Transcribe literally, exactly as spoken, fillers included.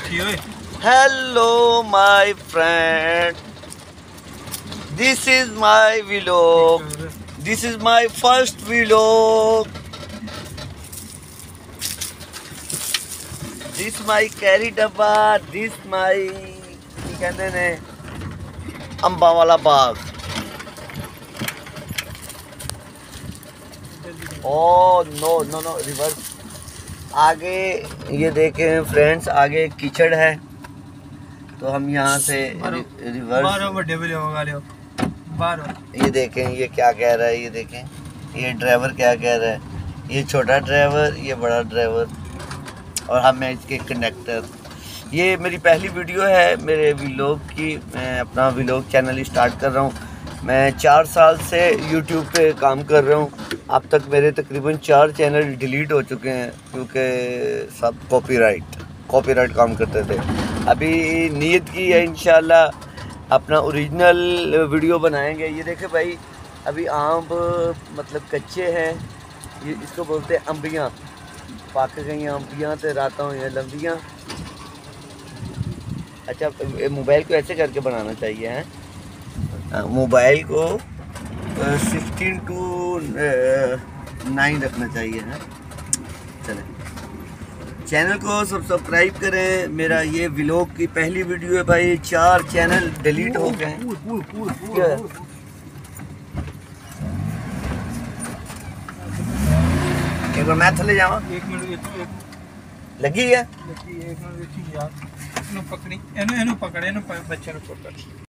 Hello my friend, this is my vlog, this is my first vlog, this my carry डब्बा, this my ਕੀ ਕਹਿੰਦੇ ਨੇ अंबा वाला बाग। Oh no no no reverse. आगे ये देखें फ्रेंड्स, आगे कीचड़ है तो हम यहाँ से रिवर्स। ये देखें ये क्या कह रहा है, ये देखें ये ड्राइवर क्या कह रहा है, ये छोटा ड्राइवर ये बड़ा ड्राइवर और हम हैं इसके कंडक्टर। ये मेरी पहली वीडियो है मेरे व्लॉग की। मैं अपना व्लॉग चैनल स्टार्ट कर रहा हूँ। मैं चार साल से यूट्यूब पे काम कर रहा हूँ। अब तक मेरे तकरीबन चार चैनल डिलीट हो चुके हैं क्योंकि सब कॉपीराइट कॉपीराइट काम करते थे। अभी नीयत की है इंशाल्लाह अपना ओरिजिनल वीडियो बनाएंगे। ये देखे भाई, अभी आम मतलब कच्चे हैं, ये इसको बोलते हैं अम्बियाँ। पक गई अम्बियाँ तो रात हुई लंबियाँ। अच्छा, मोबाइल को ऐसे करके बनाना चाहिए है, मोबाइल को सिक्सटीन टू नाइन रखना चाहिए है। चले चैनल को सब्सक्राइब करें। मेरा ये व्लॉग की पहली वीडियो है भाई। चार चैनल डिलीट हो गए। एक बार मैं थले जावा लगी है। पकड़ी पकड़े बच्चे पकड़